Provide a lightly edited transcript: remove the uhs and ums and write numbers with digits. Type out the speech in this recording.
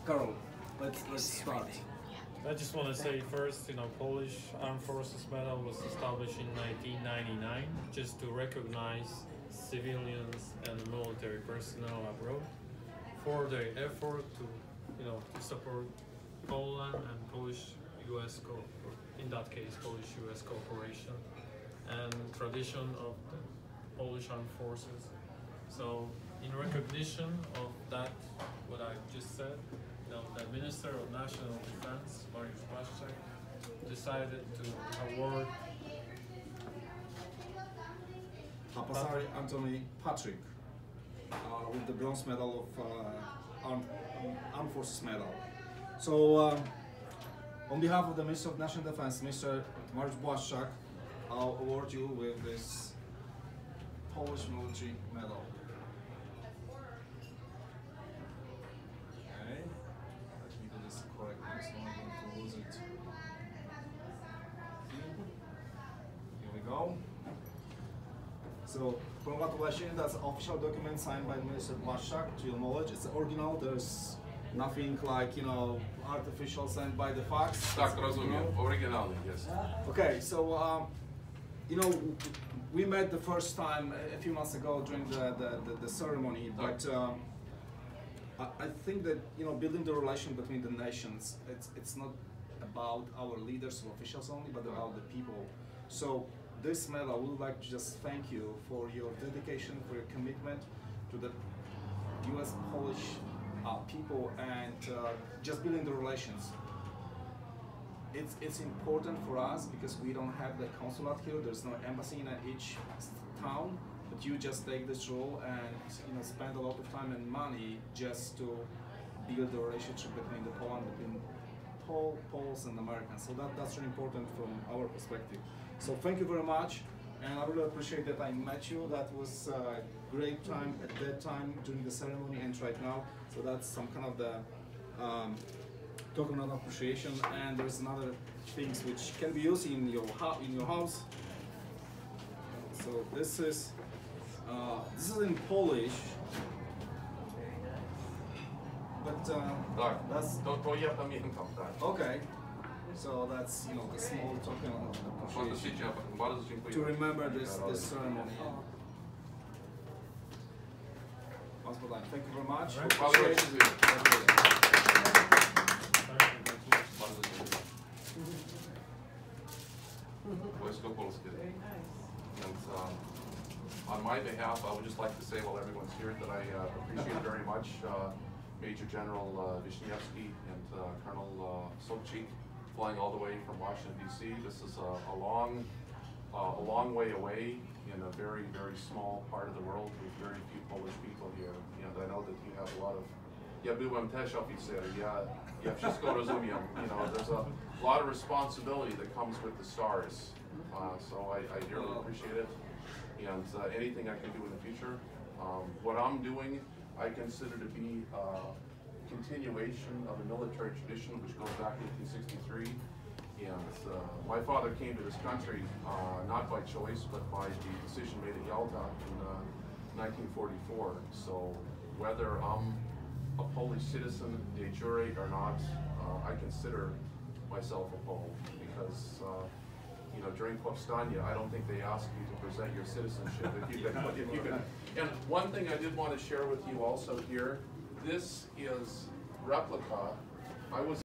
Karol, let's start. I just want to say first, Polish Armed Forces Medal was established in 1999 just to recognize civilians and military personnel abroad for their effort to support Poland and Polish-US, in that case, Polish-US cooperation and tradition of the Polish Armed Forces. So, in recognition of that, what I just said, the Minister of National Defense, Mariusz Błaszczak, decided to award Papasari Anthony Patrick with the bronze medal of Armed Forces Medal. So, on behalf of the Minister of National Defense, Mr. Mariusz Błaszczak, I'll award you with this Polish military medal. Okay, let me do this correctly so I'm going to lose it. Here we go. So, congratulations, that's an official document signed by Minister Błaszczak, to your knowledge. It's the original, there's nothing like, artificial sent by the fax. Tak, rozumiem. Oryginalny, yes. Okay, so, we met the first time a few months ago during the ceremony, but I think that, building the relation between the nations, it's not about our leaders or officials only, but about the people. So, this medal, we would like to just thank you for your dedication, for your commitment to the US-Polish people and just building the relations. It's important for us because we don't have the consulate here. There's no embassy in each town, but you just take this role and spend a lot of time and money just to build the relationship between Poles and Americans. So that's really important from our perspective. So thank you very much, and I really appreciate that I met you. That was a great time at that time during the ceremony and right now. So that's some kind of the token of appreciation. And there's another things which can be used in your house. So this is in Polish, but Tak, that's to ja pamiętam, tak. okay. So that's the small token of appreciation Fantastycznie, bardzo dziękuję. to remember this ceremony. Once more, thank you very much. Right. Bardzo Appreciate dziękuję. it. Bardzo dziękuję. Wojsko Polskie. And on my behalf, I would just like to say, while everyone's here, that I appreciate very much Major General Wisniewski and Colonel Sobchik flying all the way from Washington, D.C. This is a long way away in a very, very small part of the world with very few Polish people here. And I know that you have a lot of... Ja byłem też oficerem, ja wszystko rozumiem. There's a lot of responsibility that comes with the stars. So I dearly appreciate it. And anything I can do in the future. What I'm doing, I consider to be continuation of a military tradition which goes back to 1863. And my father came to this country not by choice, but by the decision made at Yalta in 1944. So whether I'm a Polish citizen de jure or not, I consider myself a Pole because during Powstania, I don't think they asked you to present your citizenship. If you could. And one thing I did want to share with you also here, this is replica. I was